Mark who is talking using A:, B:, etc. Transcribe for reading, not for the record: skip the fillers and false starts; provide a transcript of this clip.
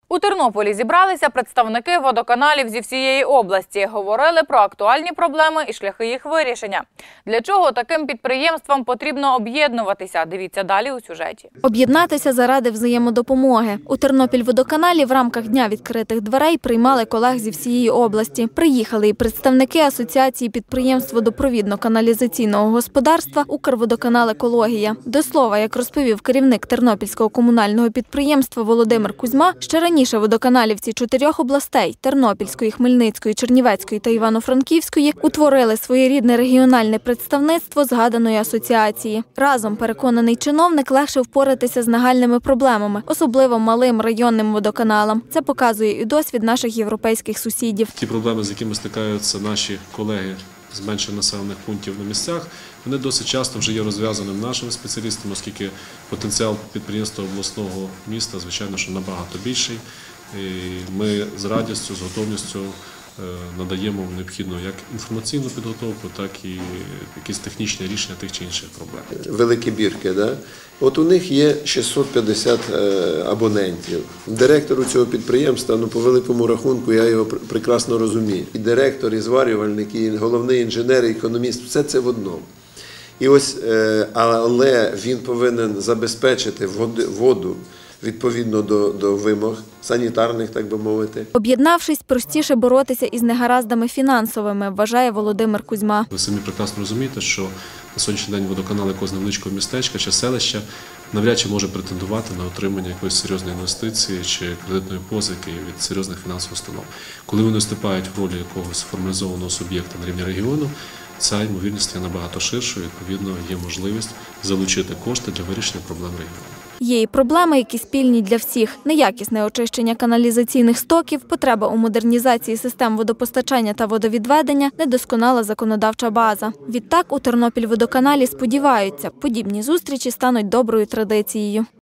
A: У Тернополі зібралися представники водоканалів зі всієї області. Говорили про актуальні проблеми і шляхи їх вирішення. Для чого таким підприємствам потрібно об'єднуватися? Дивіться далі у сюжеті.
B: Об'єднатися заради взаємодопомоги. У Тернопільводоканалі в рамках Дня відкритих дверей приймали колег зі всієї області. Приїхали і представники Асоціації підприємств водопровідно-каналізаційного господарства «Укрводоканал Екологія». До слова, як розповів керівник Тернопільського комунального підприємства Володимир Кузьма, ще раніше водоканалівці 4 областей – Тернопільської, Хмельницької, Чернівецької та Івано-Франківської – утворили своєрідне регіональне представництво згаданої асоціації. Разом, переконаний чиновник, легше впоратися з нагальними проблемами, особливо малим районним водоканалам. Це показує і досвід наших європейських сусідів.
C: Ті проблеми, з якими стикаються наші колеги з менших населених пунктів на місцях, вони досить часто вже є розв'язаними нашими спеціалістами, оскільки потенціал підприємства обласного міста, звичайно, що набагато більший. І ми з радістю, з готовністю надаємо необхідну як інформаційну підготовку, так і якісь технічні рішення тих чи інших проблем.
D: Великі бірки, да? От у них є 650 абонентів. Директору цього підприємства, по великому рахунку, я його прекрасно розумію. І директор, і зварювальник, і головний інженер, і економіст – все це в одному. І ось, але він повинен забезпечити воду відповідно до вимог санітарних, так би мовити.
B: Об'єднавшись, простіше боротися із негараздами фінансовими, вважає Володимир Кузьма.
C: Ви самі прекрасно розумієте, що на сьогоднішній день водоканал якогось невеличкого містечка чи селища навряд чи може претендувати на отримання якоїсь серйозної інвестиції чи кредитної позики від серйозних фінансових установ. Коли вони виступають в ролі якогось формалізованого суб'єкта на рівні регіону, ця ймовірність є набагато ширшою, відповідно, є можливість залучити кошти для вирішення проблем регіону.
B: Є і проблеми, які спільні для всіх. Неякісне очищення каналізаційних стоків, потреба у модернізації систем водопостачання та водовідведення, недосконала законодавча база. Відтак у Тернопільводоканалі сподіваються, подібні зустрічі стануть доброю традицією.